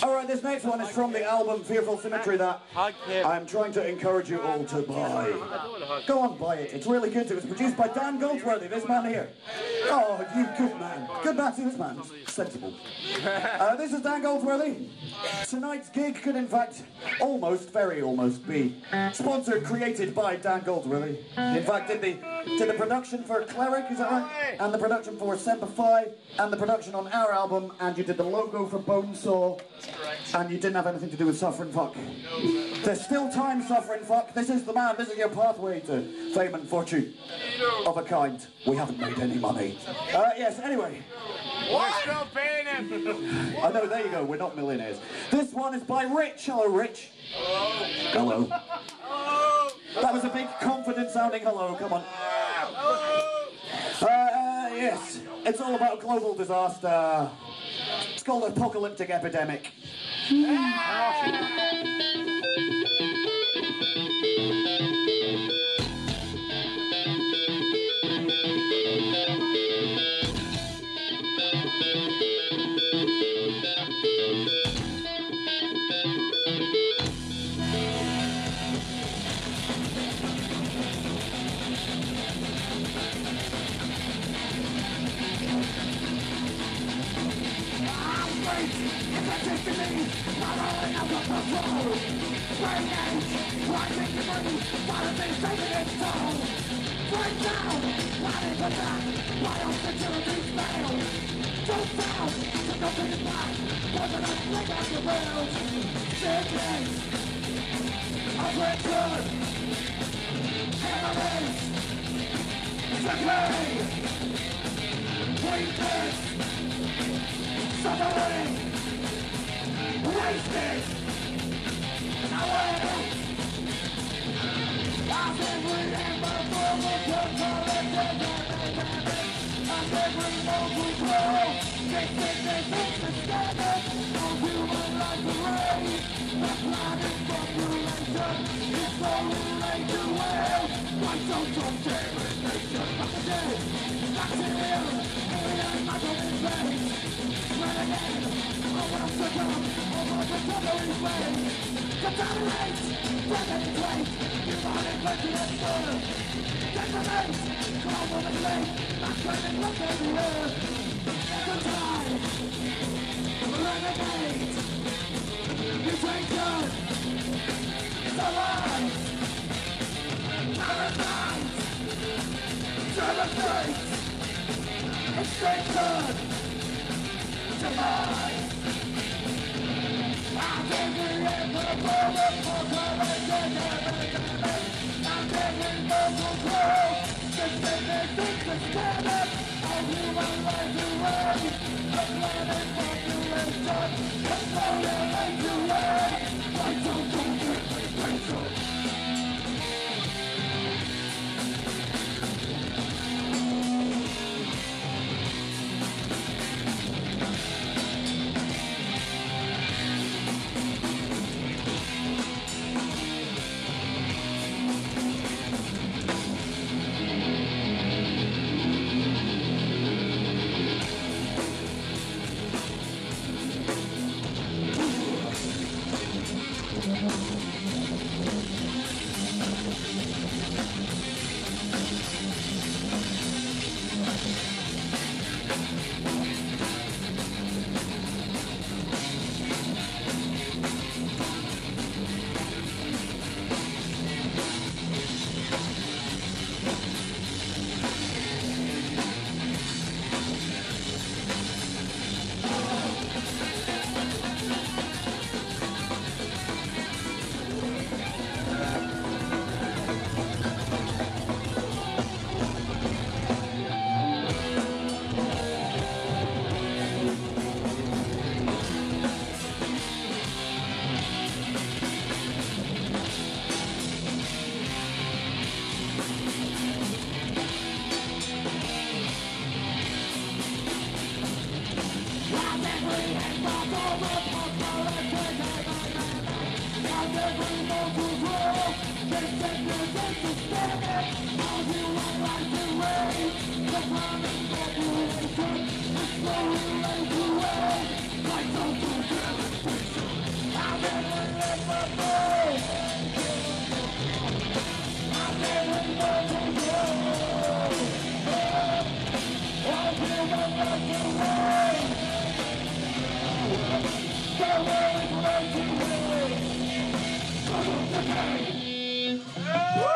Alright, this next one is from the album Fearful Symmetry that I'm trying to encourage you all to buy. Go on, buy it. It's really good. It was produced by Dan Goldsworthy, this man here. Oh, you good man. Good man, see this man. Sensible. This is Dan Goldsworthy. Tonight's gig could in fact almost, very almost, be sponsored, created by Dan Goldsworthy. In fact, did the production for Cleric, is that right? And the production for Sempify, and the production on our album, and you did the logo for Bonesaw, and you didn't have anything to do with Suffering Fuck. There's still time, Suffering Fuck. This is the man, this is your pathway to fame and fortune. Of a kind. We haven't made any money. Yes, anyway. We're still paying him! I know, there you go, we're not millionaires. This one is by Rich. Hello, Rich. Hello. Hello. That was a big, confident sounding hello, come on. Yes, it's all about global disaster. It's called Apocalyptic Epidemic. Woo!